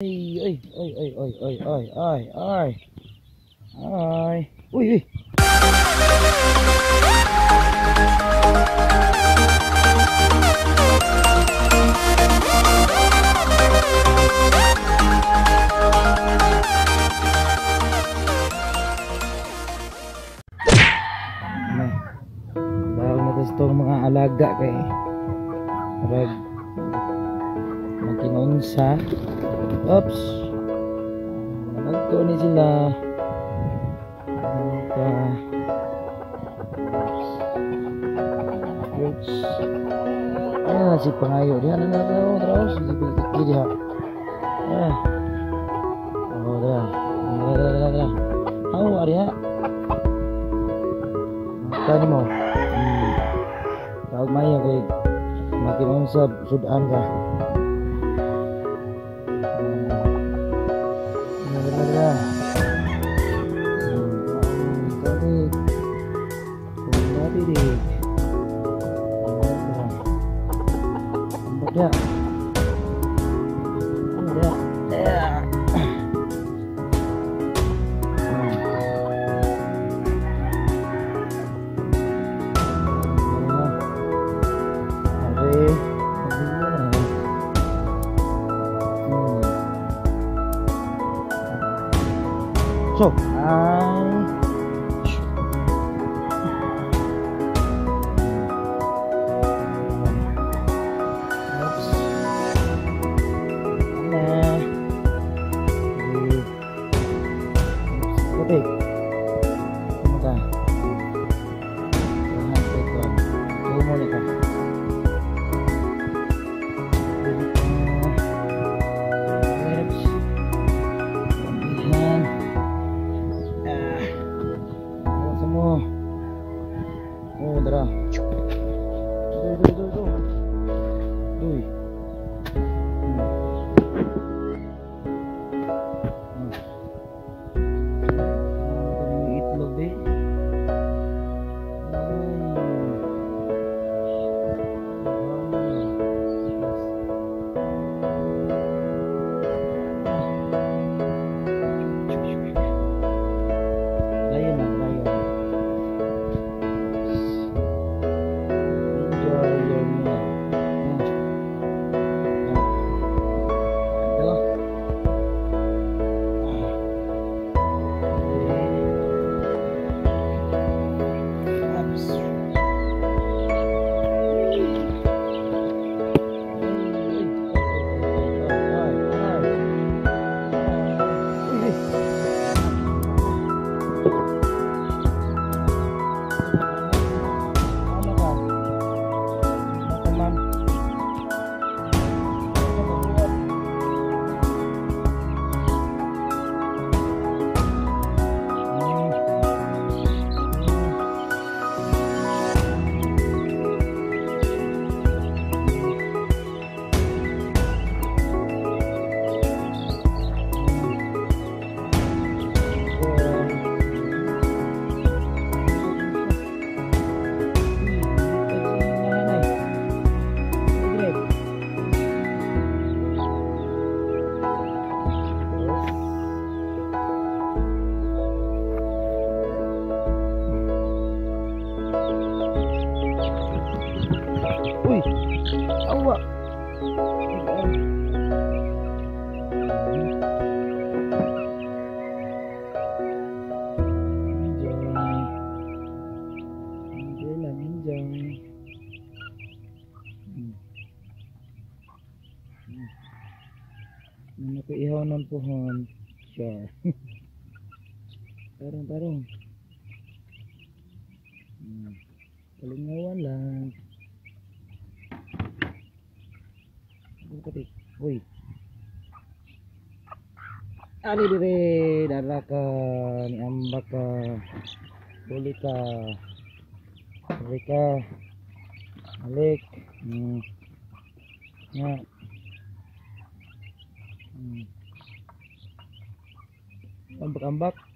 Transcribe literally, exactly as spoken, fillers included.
Ay, ay, ay, ay, ay, ay, ay, ay, ay, ay, uy, uy. Dahil na gusto ng mga alaga kay rag makinunsa. Oops, nagto ni sila. Ito. Oops. Ano na si pangayo diha na na daw daw si di diha. Ah. Oh dah. Dah dah dah dah. Au ari ha. Tani mo. Hmm. Tawag mayo kay makinunsa sudan ka. Ya. Ya. Ya. So, I Oke, mudah. Lihat itu, tuh mau lihat. Lihat, ah, semua. Oh, darah. Tuh, tuh, tuh, tuh. Tuh. Awak. Nakuihaw ng pohon. Sure. Tarong, tarong. Hmm. Kalingawan lang. Woi. Ali dire darah ka ni ambak ka. Boleh ka. Boleh ka. Alik. Hmm. Ya. Hmm. Ambak-ambak.